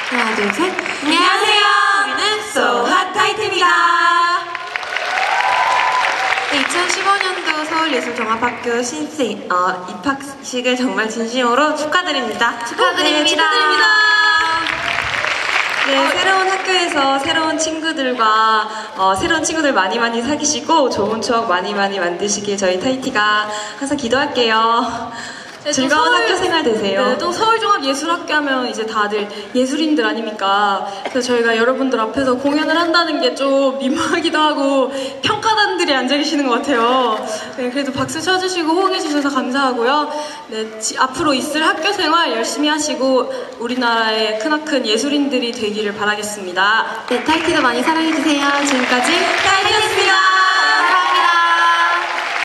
하나, 둘, 셋. 안녕하세요. 우리는 So Hot 타이틀입니다. 네, 2015년도 서울예술종합학교 신입생 입학식을 정말 진심으로 축하드립니다. 축하드립니다. 네, 축하드립니다. 네, 새로운 학교에서 새로운 친구들과 새로운 친구들 많이 사귀시고 좋은 추억 많이 만드시길 저희 타이티가 항상 기도할게요. 네, 즐거운 학교 생활 되세요. 네, 또 서울종합예술학교 하면 이제 다들 예술인들 아닙니까? 그래서 저희가 여러분들 앞에서 공연을 한다는 게 좀 민망하기도 하고 평가단들이 앉아 계시는 것 같아요. 네, 그래도 박수 쳐주시고 호응해주셔서 감사하고요. 네, 앞으로 있을 학교 생활 열심히 하시고 우리나라의 크나큰 예술인들이 되기를 바라겠습니다. 네, 타이티도 많이 사랑해주세요. 지금까지 타이티였습니다.